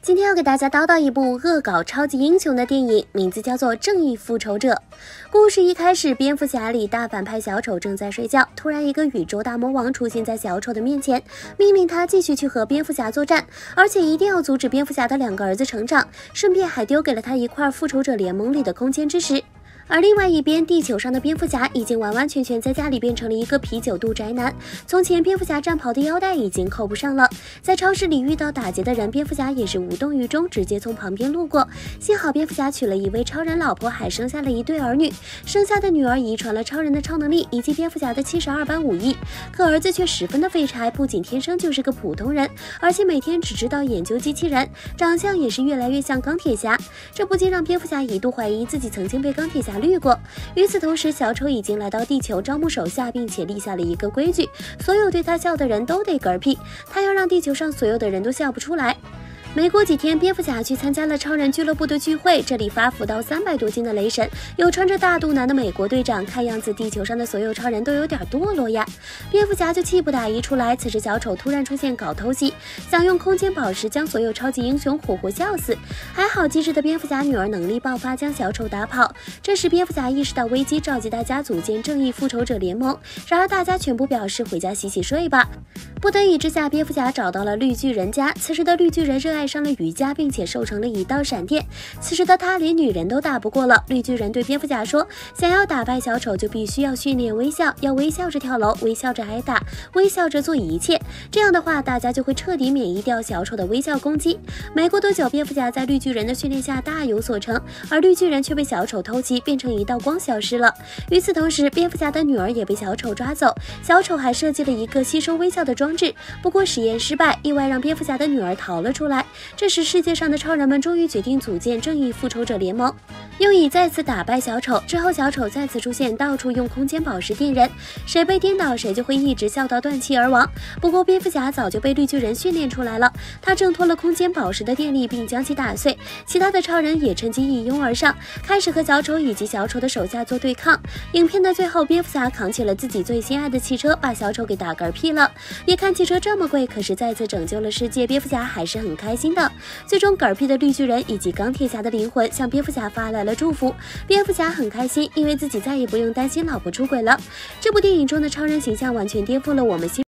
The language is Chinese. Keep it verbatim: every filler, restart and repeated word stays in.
今天要给大家叨叨一部恶搞超级英雄的电影，名字叫做《正义复仇者》。故事一开始，蝙蝠侠里大反派小丑正在睡觉，突然一个宇宙大魔王出现在小丑的面前，命令他继续去和蝙蝠侠作战，而且一定要阻止蝙蝠侠的两个儿子成长，顺便还丢给了他一块复仇者联盟里的空间之石。而另外一边，地球上的蝙蝠侠已经完完全全在家里变成了一个啤酒肚宅男。从前蝙蝠侠战袍的腰带已经扣不上了，在超市里遇到打劫的人，蝙蝠侠也是无动于衷，直接从旁边路过。幸好蝙蝠侠娶了一位超人老婆，还生下了一对儿女，生下的女儿遗传了超人的超能力以及蝙蝠侠的七十二般武艺，可儿子却十分的废柴，不仅天生就是个普通人，而且每天只知道研究机器人，长相也是越来越像钢铁侠。这不禁让蝙蝠侠一度怀疑自己曾经被钢铁侠绿过。与此同时，小丑已经来到地球招募手下，并且立下了一个规矩，所有对他笑的人都得嗝屁，他要让地球上所有的人都笑不出来。没过几天，蝙蝠侠去参加了超人俱乐部的聚会，这里发福到三百多斤的雷神，有穿着大肚腩的美国队长，看样子地球上的所有超人都有点堕落呀。蝙蝠侠就气不打一处来，此时小丑突然出现搞偷袭，想用空间宝石将所有超级英雄活活笑死，还好机智的蝙蝠侠女儿能力爆发，将小丑打跑。这时蝙蝠侠意识到危机，召集大家组建正义复仇者联盟，然而大家全部表示回家洗洗睡吧。不得已之下，蝙蝠侠找到了绿巨人家，此时的绿巨人热爱上了瑜伽，并且瘦成了一道闪电。此时的他连女人都打不过了，绿巨人对蝙蝠侠说，想要打败小丑就必须要训练微笑，要微笑着跳楼，微笑着挨打，微笑着做一切，这样的话大家就会彻底免疫掉小丑的微笑攻击。没过多久，蝙蝠侠在绿巨人的训练下大有所成，而绿巨人却被小丑偷袭，变成一道光消失了。与此同时，蝙蝠侠的女儿也被小丑抓走，小丑还设计了一个吸收微笑的装置，不过实验失败，意外让蝙蝠侠的女儿逃了出来。这时世界上的超人们终于决定组建正义复仇者联盟，用以再次打败小丑。之后小丑再次出现，到处用空间宝石电人，谁被颠倒谁就会一直笑到断气而亡。不过蝙蝠侠早就被绿巨人训练出来了，他挣脱了空间宝石的电力并将其打碎，其他的超人也趁机一拥而上，开始和小丑以及小丑的手下做对抗。影片的最后，蝙蝠侠扛起了自己最心爱的汽车，把小丑给打嗝屁了。别看汽车这么贵，可是再次拯救了世界，蝙蝠侠还是很开心的。最终嗝屁的绿巨人以及钢铁侠的灵魂向蝙蝠侠发来了祝福，蝙蝠侠很开心，因为自己再也不用担心老婆出轨了。这部电影中的超人形象完全颠覆了我们心